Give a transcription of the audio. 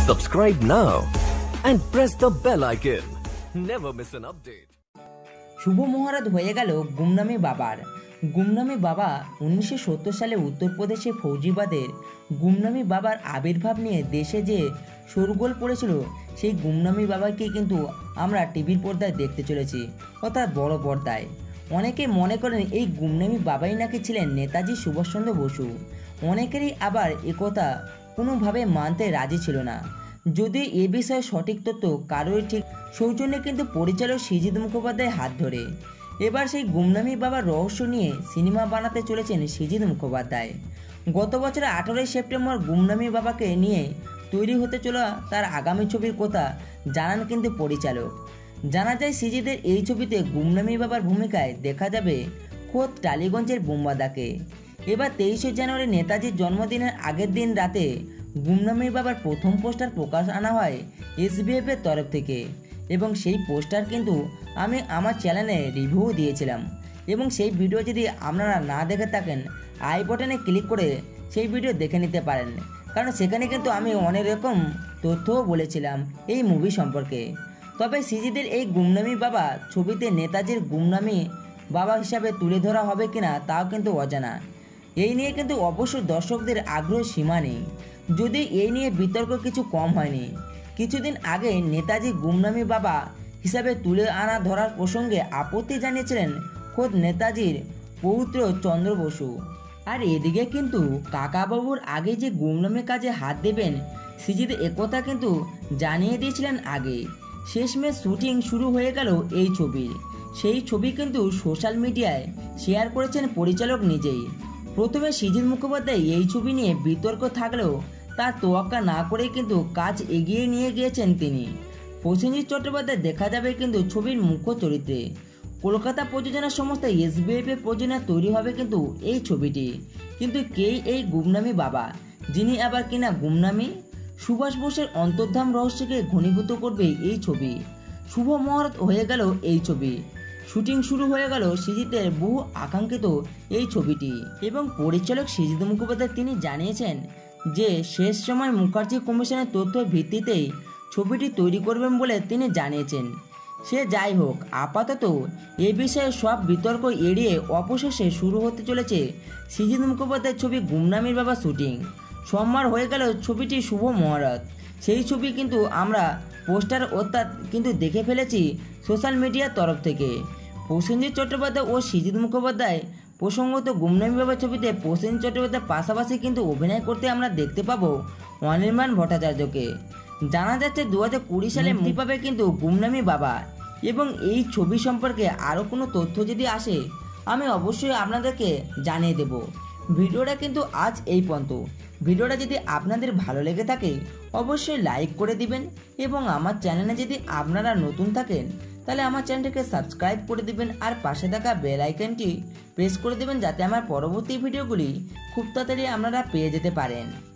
Subscribe now and press the bell icon. Never miss an update. শুভ মুহূর্ত হয়ে গেল গুমনামি বাবার। গুমনামি বাবা 1970 সালে উত্তরপ্রদেশে ফৌজিবাদের গুমনামি বাবার আবির্ভাব নিয়ে দেশে যে শোরগোল পড়েছিল, সেই গুমনামি বাবাকে কিন্তু আমরা টিভির পর্দায় দেখতে চলেছি, অর্থাৎ বড় পর্দায়। অনেকে মনে করেন এই গুমনামি বাবাই নাকি ছিলেন নেতাজি সুভাষচন্দ্র বসু। অনেকেরই আবার একথা কোনোভাবে মানতে রাজি ছিল না। যদি এ বিষয়ে সঠিক তথ্য কারোর ঠিক সৌজন্যে কিন্তু পরিচালক সৃজিত মুখোপাধ্যায় হাত ধরে এবার সেই গুমনামি বাবার রহস্য নিয়ে সিনেমা বানাতে চলেছেন সৃজিত মুখোপাধ্যায়। গত বছরের 18ই সেপ্টেম্বর গুমনামি বাবাকে নিয়ে তৈরি হতে চলা তার আগামী ছবির কথা জানান কিন্তু পরিচালক। জানা যায় সৃজিতের এই ছবিতে গুমনামি বাবার ভূমিকায় দেখা যাবে খোদ টালিগঞ্জের বোমবাদাকে। এবার 23শে জানুয়ারি নেতাজির জন্মদিনের আগের দিন রাতে গুমনামি বাবার প্রথম পোস্টার প্রকাশ আনা হয় এসবিএফের তরফ থেকে, এবং সেই পোস্টার কিন্তু আমি আমার চ্যানেলে রিভিউ দিয়েছিলাম, এবং সেই ভিডিও যদি আপনারা না দেখে থাকেন আই বাটনে ক্লিক করে সেই ভিডিও দেখে নিতে পারেন, কারণ সেখানে কিন্তু আমি অনেক রকম তথ্যও বলেছিলাম এই মুভি সম্পর্কে। তবে সৃজিতের এই গুমনামি বাবা ছবিতে নেতাজির গুমনামি বাবা হিসাবে তুলে ধরা হবে কিনা তাও কিন্তু অজানা। এই নিয়ে কিন্তু অবশ্য দর্শকদের আগ্রহ সীমা নেই, যদি এই নিয়ে বিতর্ক কিছু কম হয়নি। কিছুদিন আগে নেতাজি গুমনামি বাবা হিসাবে তুলে আনা ধরার প্রসঙ্গে আপত্তি জানিয়েছিলেন খোদ নেতাজির পৌত্র চন্দ্র বসু। আর এদিকে কিন্তু কাকাবাবুর আগে যে গুমনামি কাজে হাত দেবেন সৃজিত একথা কিন্তু জানিয়ে দিয়েছিলেন আগে। শেষমেশ শুটিং শুরু হয়ে গেল এই ছবির। সেই ছবি কিন্তু সোশ্যাল মিডিয়ায় শেয়ার করেছেন পরিচালক নিজেই। প্রথমে সৃজিত মুখোপাধ্যায় এই ছবি নিয়ে বিতর্ক থাকলেও তার তোয়াক্কা না করেই কিন্তু কাজ এগিয়ে নিয়ে গিয়েছেন তিনি। প্রসেনজিৎ চট্টোপাধ্যায় দেখা যাবে কিন্তু ছবির মুখ্য চরিত্রে। কলকাতা প্রযোজনা সংস্থা এসবিএফের প্রযোজনা তৈরি হবে কিন্তু এই ছবিটি। কিন্তু কে এই গুমনামি বাবা, যিনি আবার কিনা গুমনামি? সুভাষ বোসের অন্তর্ধান রহস্যকে ঘনীভূত করবে এই ছবি। শুভ মুহূর্ত হয়ে গেল এই ছবি। শুটিং শুরু হয়ে গেল সৃজিতের বহু আকাঙ্ক্ষিত এই ছবিটি, এবং পরিচালক সৃজিত মুখোপাধ্যায় তিনি জানিয়েছেন যে শেষ সময় মুখার্জি কমিশনের তথ্যের ভিত্তিতেই ছবিটি তৈরি করবেন বলে তিনি জানিয়েছেন। সে যাই হোক, আপাতত এ বিষয়ে সব বিতর্ক এড়িয়ে অবশেষে শুরু হতে চলেছে সৃজিত মুখোপাধ্যায়ের ছবি গুমনামির বাবা শুটিং। সোমবার হয়ে গেল ছবিটি শুভ মুহূর্ত। সেই ছবি কিন্তু আমরা পোস্টার অর্থাৎ কিন্তু দেখে ফেলেছি সোশ্যাল মিডিয়ার তরফ থেকে। প্রসেনজিৎ চট্টোপাধ্যায় ও সৃজিত মুখোপাধ্যায় প্রসঙ্গত গুমনামি বাবা ছবিতে প্রসেনজিৎ চট্টোপাধ্যায়ের পাশাপাশি কিন্তু অভিনয় করতে আমরা দেখতে পাবো অনির্বাণ ভট্টাচার্যকে। জানা যাচ্ছে 2020 সালে মুক্তি পাবে কিন্তু গুমনামি বাবা, এবং এই ছবি সম্পর্কে আরও কোনো তথ্য যদি আসে আমি অবশ্যই আপনাদেরকে জানিয়ে দেব। ভিডিওটা কিন্তু আজ এই পর্যন্ত। ভিডিওটা যদি আপনাদের ভালো লেগে থাকে অবশ্যই লাইক করে দিবেন, এবং আমার চ্যানেলে যদি আপনারা নতুন থাকেন তাহলে আমার চ্যানেলটিকে সাবস্ক্রাইব করে দিবেন, আর পাশে থাকা বেল আইকনটি প্রেস করে দিবেন যাতে আমার পরবর্তী ভিডিওগুলি খুব তাড়াতাড়ি আপনারা পেয়ে যেতে পারেন।